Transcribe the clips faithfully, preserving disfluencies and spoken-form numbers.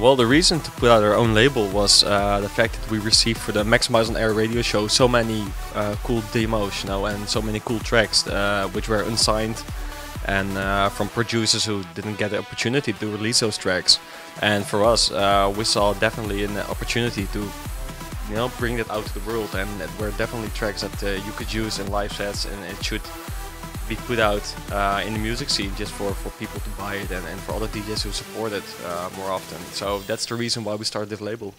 well, the reason to put out our own label was uh, the fact that we received for the Maximize on Air radio show so many uh, cool demos, you know, and so many cool tracks uh, which were unsigned and uh, from producers who didn't get the opportunity to release those tracks. And for us, uh, we saw definitely an opportunity to, you know, bring that out to the world, and that were definitely tracks that uh, you could use in live sets, and it should be put out uh, in the music scene just for, for people to buy it, and, and for other D Js who support it uh, more often. So that's the reason why we started this label.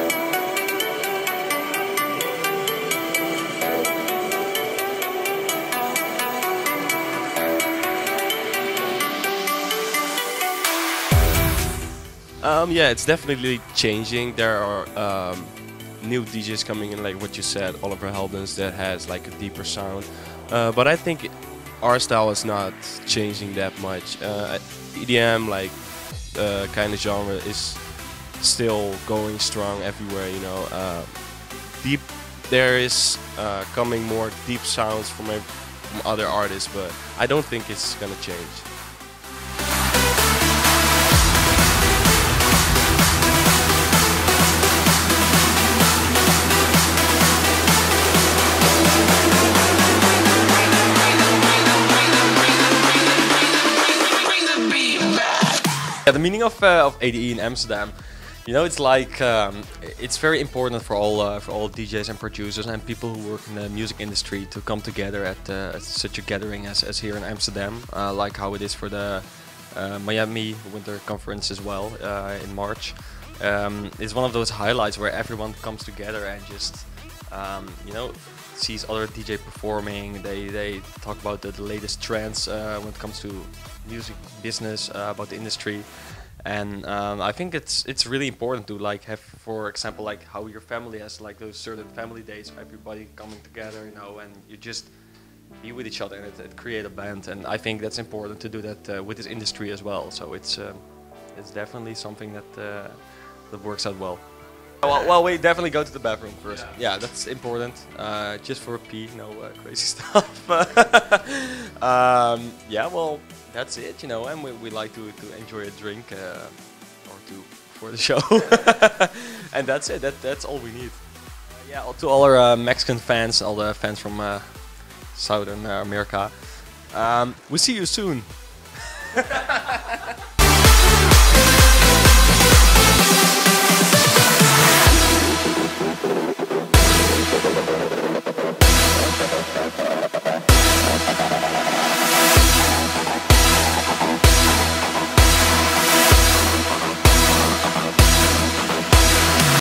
Um, yeah, it's definitely changing. There are um, new D Js coming in, like what you said, Oliver Heldens, that has like a deeper sound. Uh, but I think our style is not changing that much. Uh, E D M, like uh, kind of genre, is still going strong everywhere. You know, uh, deep. There is uh, coming more deep sounds from, a, from other artists, but I don't think it's gonna change. Yeah, the meaning of uh, of A D E in Amsterdam, you know, it's like um, it's very important for all uh, for all D Js and producers and people who work in the music industry to come together at, uh, at such a gathering as, as here in Amsterdam, uh, like how it is for the uh, Miami Winter Conference as well uh, in March. Um, it's one of those highlights where everyone comes together and just um, you know, sees other D J performing. They they talk about the, the latest trends uh, when it comes to music business, uh, about the industry, and um, I think it's it's really important to like have, for example, like how your family has like those certain family days, everybody coming together, you know, and you just be with each other and it, it create a band. And I think that's important to do that uh, with this industry as well. So it's uh, it's definitely something that uh, that works out well. Well, well, we definitely go to the bathroom first. Yeah, yeah, that's important. Uh, just for a pee, no uh, crazy stuff. um, yeah, well, that's it, you know. And we, we like to, to enjoy a drink uh, or two for the show, and that's it. That that's all we need. Uh, yeah, to all our uh, Mexican fans, all the fans from uh, Southern America. Um, we see you soon.